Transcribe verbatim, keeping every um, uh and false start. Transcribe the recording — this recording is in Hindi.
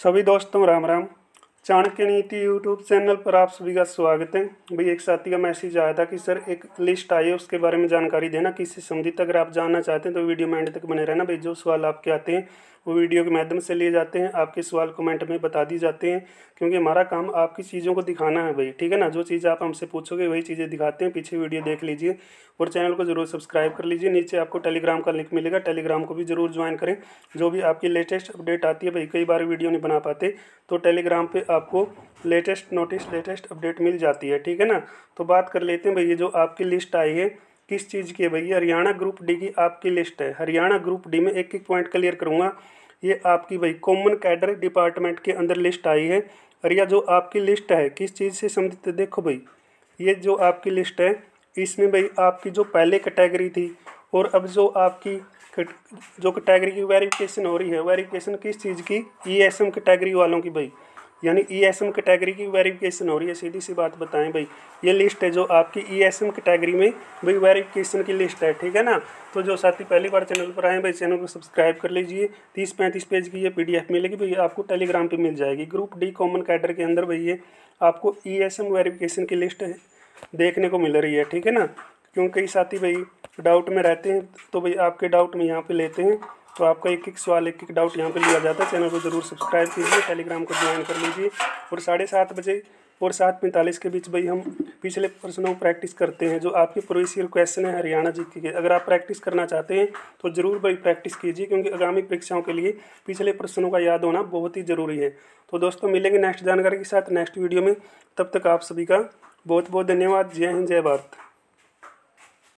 सभी दोस्तों राम राम। चाणक्य नीति यूट्यूब चैनल पर आप सभी का स्वागत है। भाई एक साथी का मैसेज आया था कि सर एक लिस्ट आई है उसके बारे में जानकारी देना, किससे संबंधित। अगर आप जानना चाहते हैं तो वीडियो में एंड तक बने रहना। भाई जो सवाल आपके आते हैं वो वीडियो के माध्यम से लिए जाते हैं, आपके सवाल कमेंट में बता दी जाते हैं, क्योंकि हमारा काम आपकी चीज़ों को दिखाना है भाई, ठीक है ना। जो चीज़ आप हमसे पूछोगे वही चीज़ें दिखाते हैं। पीछे वीडियो देख लीजिए और चैनल को जरूर सब्सक्राइब कर लीजिए। नीचे आपको टेलीग्राम का लिंक मिलेगा, टेलीग्राम को भी जरूर ज्वाइन करें। जो भी आपकी लेटेस्ट अपडेट आती है भाई, कई बार वीडियो नहीं बना पाते तो टेलीग्राम पे आपको लेटेस्ट नोटिस लेटेस्ट अपडेट मिल जाती है, ठीक है ना। तो बात कर लेते हैं भाई, ये जो आपकी लिस्ट आई है किस चीज़ की है भाई। हरियाणा ग्रुप डी की आपकी लिस्ट है। हरियाणा ग्रुप डी में एक एक पॉइंट क्लियर करूँगा। ये आपकी भाई कॉमन कैडर डिपार्टमेंट के अंदर लिस्ट आई है। और यह जो आपकी लिस्ट है किस चीज़ से संबंधित है, देखो भाई ये जो आपकी लिस्ट है इसमें भाई आपकी जो पहले कैटेगरी थी और अब जो आपकी जो कैटेगरी की वेरिफिकेशन हो रही है, वेरिफिकेशन किस चीज़ की, ईएसएम कैटेगरी वालों की भाई, यानी ईएसएम कैटेगरी की वेरिफिकेशन हो रही है। सीधी सी बात बताएं भाई, ये लिस्ट है जो आपकी ईएसएम कैटेगरी में भाई वेरिफिकेशन की लिस्ट है, ठीक है ना। तो जो साथी पहली बार चैनल पर आए भाई चैनल को सब्सक्राइब कर लीजिए। तीस पैंतीस पेज की ये पीडीएफ मिलेगी भाई, आपको टेलीग्राम पे मिल जाएगी। ग्रुप डी कॉमन कैडर के अंदर भाई ये आपको ईएसएम वेरिफिकेशन की लिस्ट है देखने को मिल रही है, ठीक है ना। क्योंकि कई साथी भाई डाउट में रहते हैं तो भाई आपके डाउट में यहाँ पे लेते हैं, तो आपका एक एक सवाल एक एक डाउट यहाँ पे लिया जाता है। चैनल को जरूर सब्सक्राइब कीजिए, टेलीग्राम को ज्वाइन कर लीजिए। और साढ़े सात बजे और सात पैंतालीस के बीच भाई हम पिछले प्रश्नों प्रैक्टिस करते हैं, जो आपके प्रीवियस ईयर क्वेश्चन है हरियाणा जी के। अगर आप प्रैक्टिस करना चाहते हैं तो ज़रूर भाई प्रैक्टिस कीजिए, क्योंकि आगामी परीक्षाओं के लिए पिछले प्रश्नों का याद होना बहुत ही ज़रूरी है। तो दोस्तों मिलेंगे नेक्स्ट जानकारी के साथ नेक्स्ट वीडियो में। तब तक आप सभी का बहुत बहुत धन्यवाद। जय हिंद, जय भारत।